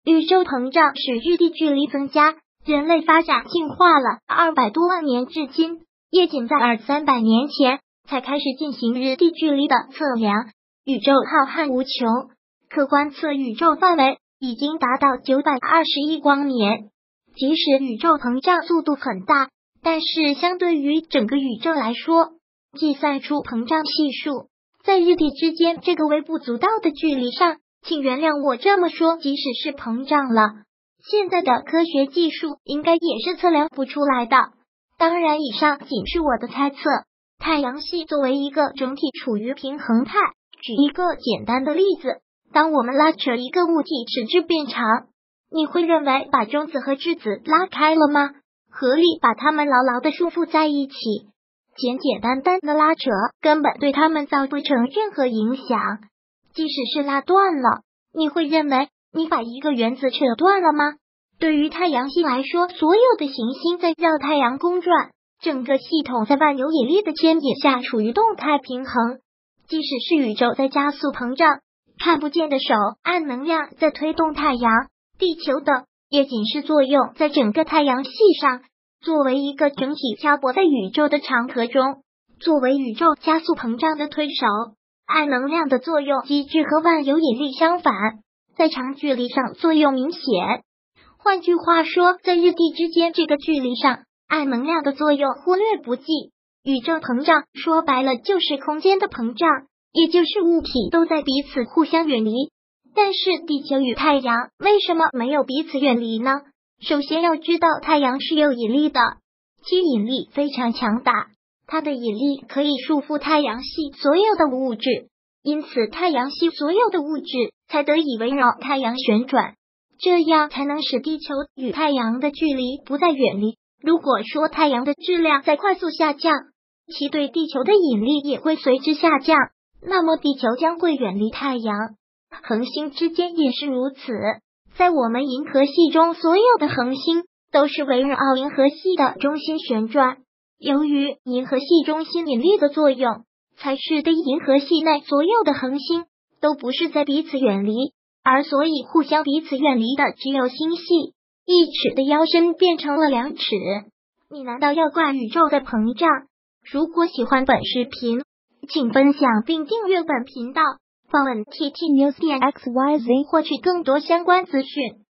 宇宙膨胀使日地距离增加，人类发展进化了200多万年，至今也仅在200-300年前才开始进行日地距离的测量。宇宙浩瀚无穷，可观测宇宙范围已经达到920亿光年。即使宇宙膨胀速度很大，但是相对于整个宇宙来说，计算出膨胀系数，在日地之间这个微不足道的距离上，请原谅我这么说，即使是膨胀了，现在的科学技术应该也是测量不出来的。当然，以上仅是我的猜测。太阳系作为一个整体处于平衡态，举一个简单的例子，当我们拉扯一个物体使之变长，你会认为把中子和质子拉开了吗？合力把它们牢牢地束缚在一起，简简单单的拉扯根本对它们造不成任何影响。即使是拉断了，你会认为你把一个原子扯断了吗？对于太阳系来说，所有的行星在绕太阳公转，整个系统在万有引力的牵引下处于动态平衡。即使是宇宙在加速膨胀，看不见的手暗能量在推动太阳，地球的也仅是作用在整个太阳系上，作为一个整体漂泊在宇宙的长河中。作为宇宙加速膨胀的推手，暗能量的作用机制和万有引力相反，在长距离上作用明显。换句话说，在日地之间这个距离上，暗能量的作用忽略不计。宇宙膨胀说白了就是空间的膨胀，也就是物体都在彼此互相远离。但是地球与太阳为什么没有彼此远离呢？首先要知道太阳是有引力的，其引力非常强大，它的引力可以束缚太阳系所有的物质，因此太阳系所有的物质才得以围绕太阳旋转，这样才能使地球与太阳的距离不再远离。如果说太阳的质量在快速下降，其对地球的引力也会随之下降，那么地球将会远离太阳。恒星之间也是如此，在我们银河系中，所有的恒星都是围绕银河系的中心旋转，由于银河系中心引力的作用，才使得银河系内所有的恒星都不是在彼此远离，而所以互相彼此远离的只有星系。1尺的腰身变成了2尺，你难道要怪宇宙的膨胀？如果喜欢本视频，请分享并订阅本频道，访问 ttnews.xyz 获取更多相关资讯。